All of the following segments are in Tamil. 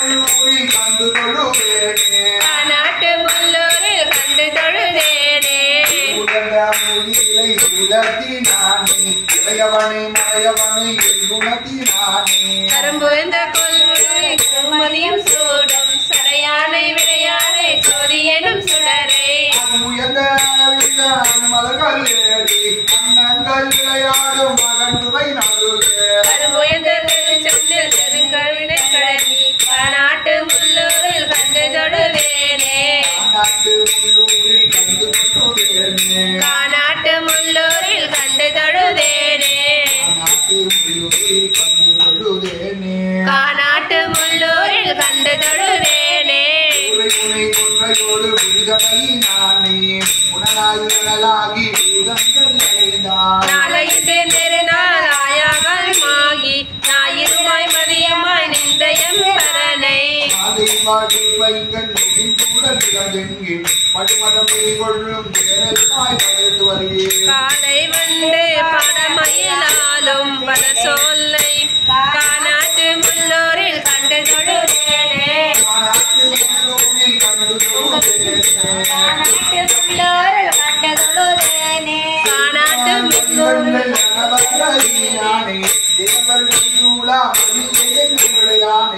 முள்ளூரில் கண்டு தொழுதேனே காநாட்டு முள்ளூரில் கண்டு தொழுதேனே உலக மொழியிலை உலத்தினானே இளையவனை மறையவனை குணத்தினானே கரும்புந்த கொள்கை குருமதியும் சூடும் சடையானை விளையானை சோதி எனும் சுடரை உயர்ந்த மலர்கள் ஏறி அன்னங்கள் விளையாடும் மகன் துறை நடுவே கரும்புயர்ந்த திருச்செந்தில் செருங்கவினை கடனி காநாட்டு முள்ளூரில் கண்டு தொழுதேனே நாட்டு முள்ளூரில் கண்டு தொழுதேனே காநாட்டு முள்ளூரில் கண்டு தொழுதேனே நாட்டு முள்ளூரில் கண்டு தொழுதேனே காநாட்டு முள்ளூரில் கண்டு தொழுதேனே உனை கொன்றையோடு புரிதலை நானே உணலாகி பூதங்கள் அடைந்தான் நாளைக்கு நெருநாள் ஆயாமல் மாகி ஞாயிறுமாய் மதியமாய் நின்றயம் பரனை மாலை வாடி வைங்கள் சூழல் இழந்தெங்கே மடுமதம் கொள்ளும் தேரமாய் வளர்ந்து வருகிறேன் காலை வந்து படமயிலாலும் பல சொல்லை காநாட்டு முள்ளூரில் கண்டு தொழுதேனே நாட்டு முள்ளூரில் கண்டு தொழுதேனே காநாட்டு முள்ளூரில் கண்டு தொழுதேனே காநாட்டு முள்ளூரில் யானை தேவர் சூழா மணியானை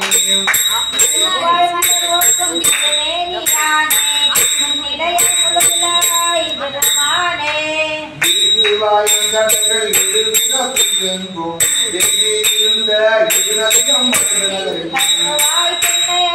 வாய்ந்தர்கள் இருந்த இருநதியம்